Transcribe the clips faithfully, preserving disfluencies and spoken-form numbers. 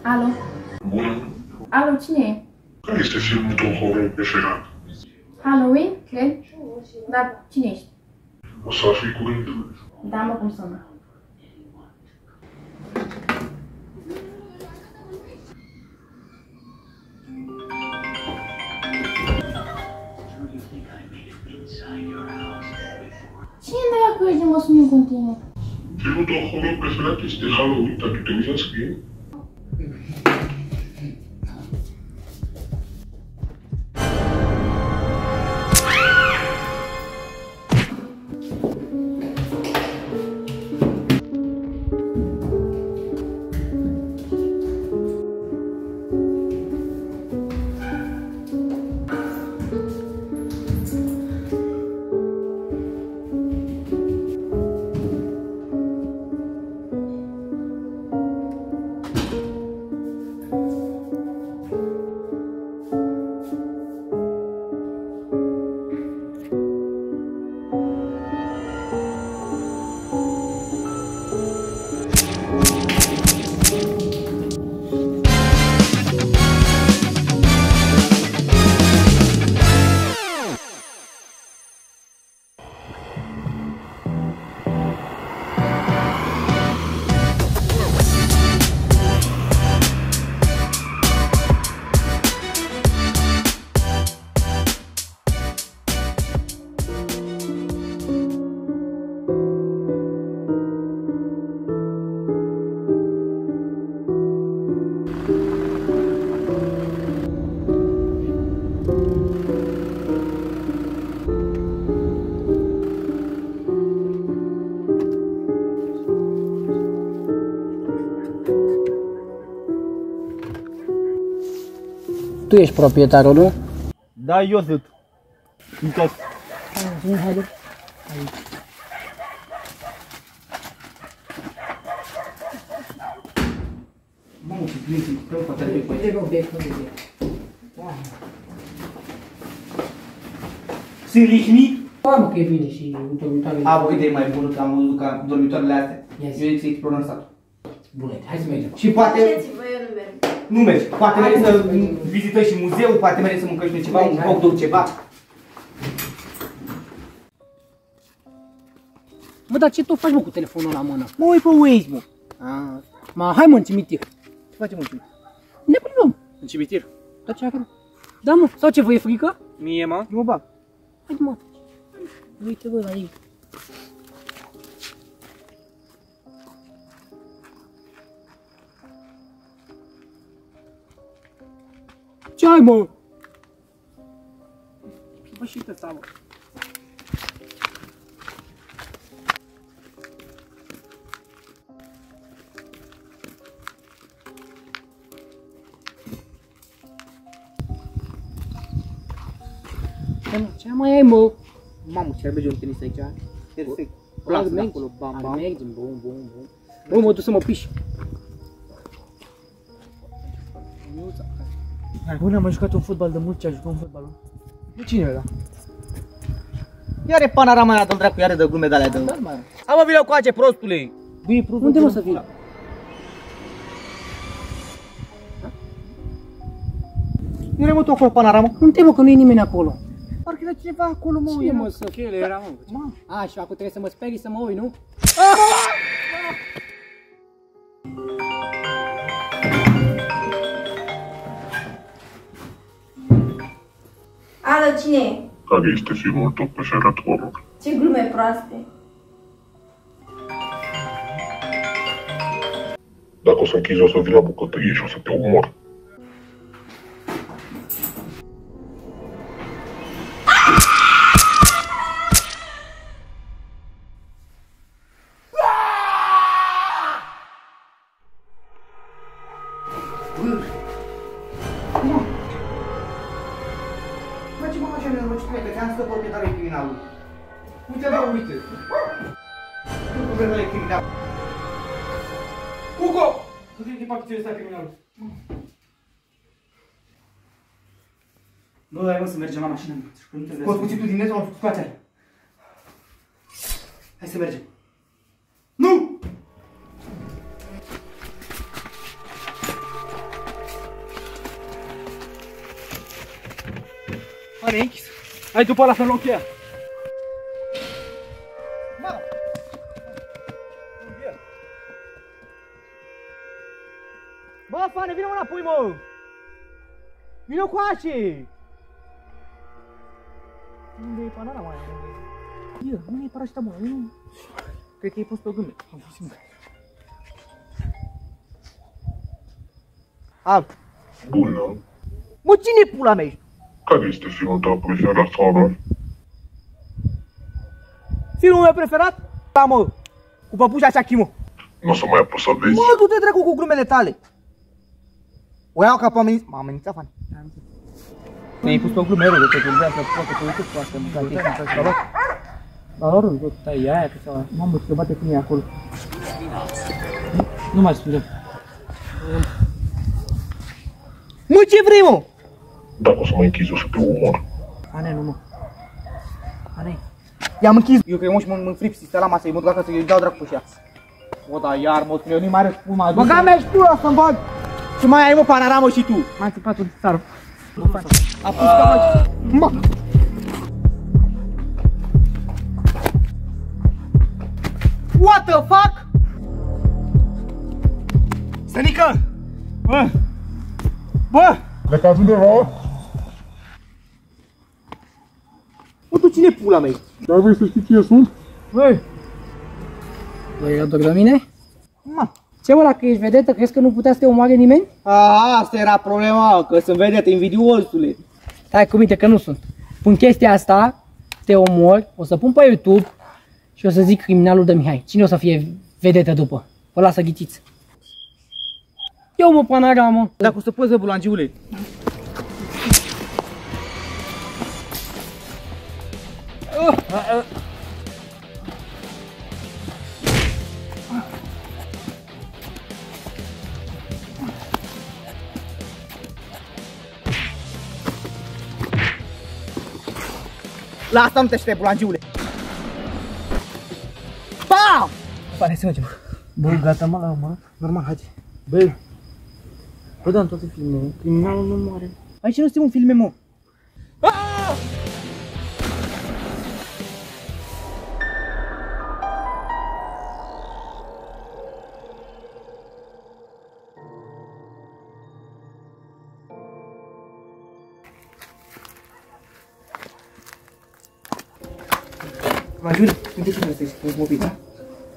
Alo? Bună! Alo, cine e? Care este filmul tău horror preferat? Halloween, cred? Dar cine ești? O să afli curând. Da, mă, cum sună? Cine de-aia cu ești de mă suni în continuu? Filmul tău horror preferat este Halloween, dar tu te uiți la scrie? Tu ești proprietarul, nu? Da, eu sunt. Încă. Haide. Mamă, ce bine, stăm cu atât de pe aici. Nu, bec, nu, bec. Sunt lihnit? Mamă, că e bine și dormitoarele. A, uite, e mai bună că am văzut ca dormitoarele astea. Yes. Eu zic să explorăm satul. Bună, hai să mergem. Și poate... Duceți-vă, eu nu merg. Nu mergi. Poate Hai, mergi să să mergem. vizităm și muzeul, poate mergi să mâncăm și noi ceva, Hai, un hai. hot dog, ceva. Mă, dar ce tu faci, mă, cu telefonul la mână? Mă uit pe Waze, mă. Ah, mă, hai, mă, în cimitir. Ce facem în cimitir? Ne plimbăm. În cimitir? Dar ce avem? Da, mă, sau ce, vă e frică? Mie, mă? Nu mă bag. Haide, mă. Uite, bă, la ei. Ce ai, mă? Bă, și ăsta, mă. Ce mai ai, mă? Mamă, ce ar merge un tenis aici? Perfect. Hai, Plasă de mergi. acolo, bam, Hai, bam. mergem, bun, bun, bun. Bă, mă duc să mă piși. Bă, n-am mai jucat un fotbal de mult, ce a jucat un fotbal. De cine e ăla? Iar e panorama aia, dă-l dracu, iară de glume de alea de... Da, mă. Hai mă, vină cu ace, prostule! Bă, e prost. Unde mă să vin? Nu mă tu acolo panorama? Unde, mă, că nu e nimeni acolo. Parcă era cineva acolo, mă. Cine, era- mă, să... El era, mă. Mă. A, și acum trebuie să mă sperii să mă uit, nu? Alo, cine e? Care este filmul tău preferat horror? Ce glume proaste. Dacă o să închizi, o să vin la bucătărie și o să te omor. Face-mă așa, mă, ce că ți-am scăpat proprietarul criminalului. Uite, bă, uite. Proprietarul criminal. Hugo! Nu trebuie să fac ce ăsta criminalul. Nu, hai mă să mergem la mașină. Scoți cuțitul din net sau scoate-l. Hai să mergem. Nu! Pane, e închis. Hai după ăla să luăm cheia. Bă, Fane, vină mă înapoi, mă! Vină cu ace! Unde e banana, mai? Ia, unde e paracetamol? Nu. Cred că e pus pe o gâmbe. Am pus încă. Alt. Bună. Mă, cine e pula mea? Care este filmul tău preferat horror? Filmul meu preferat? Da, mă! Cu păpușa cea chimă. Nu o să mai apă să vezi. Mă, du-te dracu cu glumele tale! O iau ca pe ameninț... M-a amenințat, Fane. Mi-ai pus pe o glume rău, de te gândea să poate să uite cu asta, mâncați. Dar lor, tot stai, e aia, că sau... Mamă, te bate cu mine acolo. Nu mai spune. Mă, ce vrei, mă? Dacă o să mă închizi, o să te omor. Ane, nu, mă. Ane. I-am închis. Eu că eu mă și mă înfrip, si stă la masă, îi mă duc acasă, îi dau dracu pe ea. Mă, da, iar, mă, eu nu-i mai răspund, mă. Băga mea și tu ăsta îmi bag. Ce mai ai, mă, panoramă și tu? M-am țipat un țară. A pus ca mă. What the fuck? Stănică! Bă! Bă! Plecați undeva? Bă, tu cine pula mea? Dar vrei să știi cine sunt? Băi! Băi, eu de mine? Ma. Ce mă, dacă ești vedetă, crezi că nu putea să te omoare nimeni? A, asta era problema, că sunt vedete invidiosule. Hai cu minte că nu sunt. Pun chestia asta, te omor, o să pun pe YouTube și o să zic criminalul de Mihai. Cine o să fie vedetă după? O lasă ghiciți. Eu mă, panoramă. Dacă o să poți, bulangiule. Uh, uh, uh. La asta nu te știi, bulangiule. Bam! Pare să mergem. Bă, gata, mă, la mă. Normal, haide. Bă. Bă, da, în toate filmele, criminalul nu moare. Aici nu suntem un filme, mă. Aaaa! Mă ajut, uite ce trebuie să-i spun mobil, da?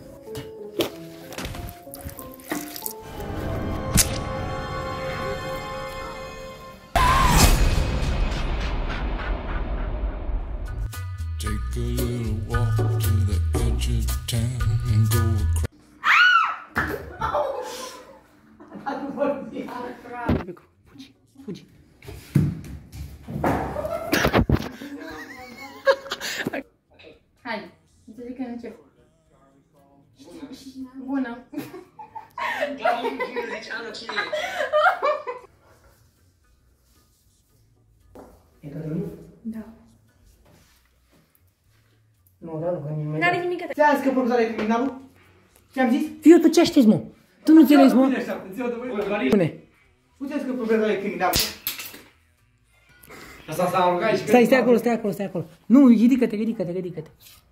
Take a little walk to the edge of town and go across. Fugi, fugi. Hai, să zic că încep. Bună. E Cătălin? Da. Nu, da, nu, că nimeni. N-are nimic. Ți-am zis că profesorul e criminalul? Ce-am zis? Fiu, tu ce știi, mă? Tu nu înțelegi, mă? Spune. Puteți că profesorul e criminalul? Asta s-a rugat și Stai, stai acolo, stai acolo, stai acolo. Nu, ridică-te, ridică-te, ridică-te.